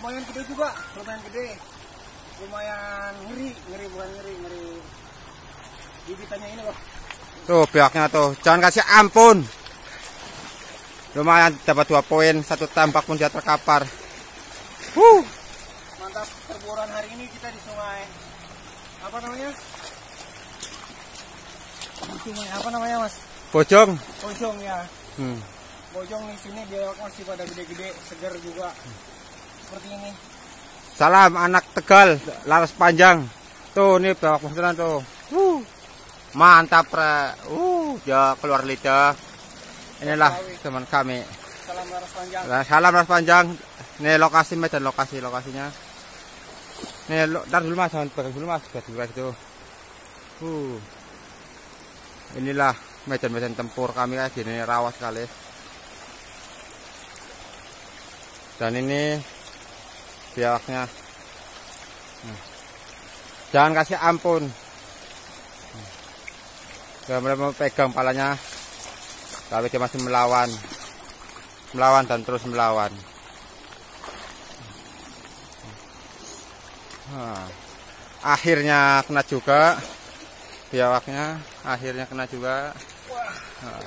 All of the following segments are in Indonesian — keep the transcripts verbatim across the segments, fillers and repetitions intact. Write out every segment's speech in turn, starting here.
lumayan gede juga, lumayan gede, lumayan ngeri, ngeri bukan ngeri, ngeri gigitannya ini loh. Tuh pihaknya tuh, jangan kasih ampun. Lumayan dapat dua poin, satu tembak pun dia terkapar. Huh. Mantap perburuan hari ini kita di sungai apa namanya? Di sungai apa namanya mas? Bojong. Bojong ya. Hmm. Bojong di sini biawak masih pada gede-gede, segar juga. Seperti ini. Salam anak Tegal, laras panjang. Tuh nih biawak monsteran tuh. Uh. Mantap re. Uh, ya keluar lidah. Inilah teman kami. Salam laras panjang. Salam laras panjang. Nih lokasi medan lokasi lokasinya. Nih, ntar dulu mas, jangan pegang dulu mas, biar juga gitu. Uh. Inilah medan-medan tempur kami kayak gini, rawa sekali. Dan ini biawaknya. Jangan kasih ampun. Dia mulai mau pegang palanya, tapi dia masih melawan, melawan dan terus melawan. Nah, akhirnya kena juga biawaknya, akhirnya kena juga. Nah.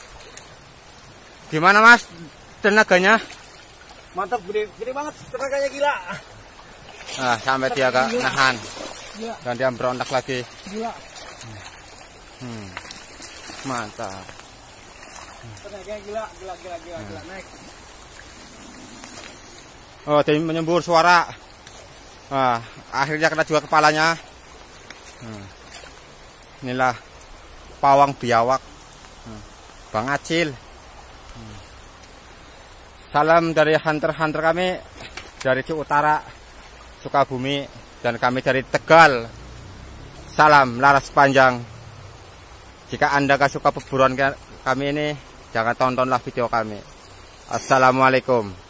Gimana mas tenaganya? Mantap, gede, gede banget tenaganya, gila. Nah, sampai dia agak nahan, gila. Dan dia berontak lagi. Gila. Hmm. Mantap. Tenaganya gila, gila, gila, gila, gila. Naik. Oh, dia menyembur suara. Nah, akhirnya kena juga kepalanya. Hmm. Inilah pawang biawak, hmm. Bang Acil. Hmm. Salam dari hunter-hunter kami dari Cuk Utara, Sukabumi, dan kami dari Tegal. Salam laras panjang. Jika Anda gak suka perburuan kami ini, jangan tontonlah video kami. Assalamualaikum.